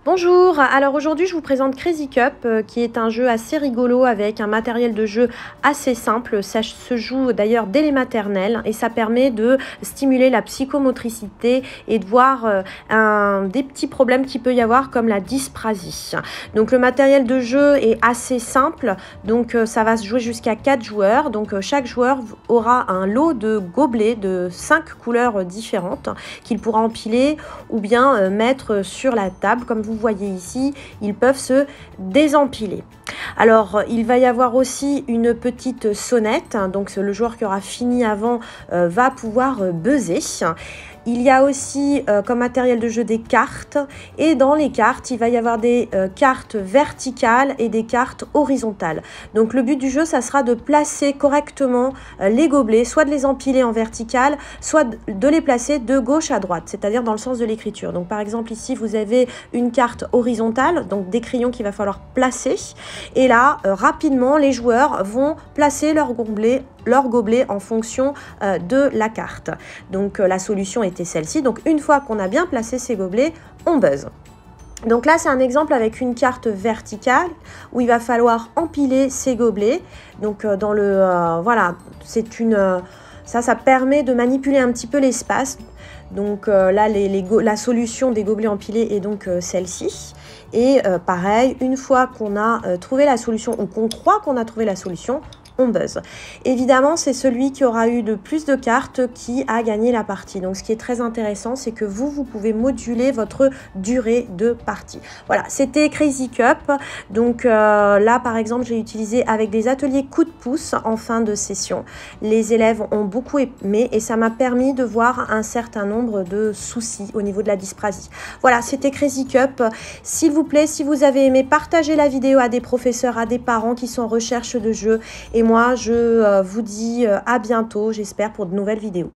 Bonjour, alors aujourd'hui je vous présente Crazy Cup qui est un jeu assez rigolo avec un matériel de jeu assez simple. Ça se joue d'ailleurs dès les maternelles et ça permet de stimuler la psychomotricité et de voir des petits problèmes qu'il peut y avoir comme la dysprasie. Donc le matériel de jeu est assez simple, donc ça va se jouer jusqu'à 4 joueurs. Donc chaque joueur aura un lot de gobelets de 5 couleurs différentes qu'il pourra empiler ou bien mettre sur la table. Comme vous voyez ici, ils peuvent se désempiler. Alors, il va y avoir aussi une petite sonnette, donc le joueur qui aura fini avant va pouvoir buzzer. Il y a aussi comme matériel de jeu des cartes et dans les cartes, il va y avoir des cartes verticales et des cartes horizontales. Donc le but du jeu, ça sera de placer correctement les gobelets, soit de les empiler en vertical, soit de les placer de gauche à droite, c'est-à-dire dans le sens de l'écriture. Donc par exemple ici, vous avez une carte horizontale, donc des crayons qu'il va falloir placer. Et là, rapidement, les joueurs vont placer leur gobelet en fonction de la carte. Donc la solution était celle-ci. Donc une fois qu'on a bien placé ces gobelets, on buzz. Donc là, c'est un exemple avec une carte verticale où il va falloir empiler ces gobelets. Donc dans le voilà, c'est une ça permet de manipuler un petit peu l'espace. Donc là, la solution des gobelets empilés est donc celle-ci. Et pareil, une fois qu'on a trouvé la solution ou qu'on croit qu'on a trouvé la solution, on buzz. Évidemment, c'est celui qui aura eu le plus de cartes qui a gagné la partie. Donc, ce qui est très intéressant, c'est que vous pouvez moduler votre durée de partie. Voilà, c'était Crazy Cup. Donc là, par exemple, j'ai utilisé avec des ateliers coup de pouce en fin de session. Les élèves ont beaucoup aimé et ça m'a permis de voir un certain nombre de soucis au niveau de la dysprasie. Voilà, c'était Crazy Cup. S'il vous plaît, si vous avez aimé, partagez la vidéo à des professeurs, à des parents qui sont en recherche de jeux. Et moi, je vous dis à bientôt, j'espère, pour de nouvelles vidéos.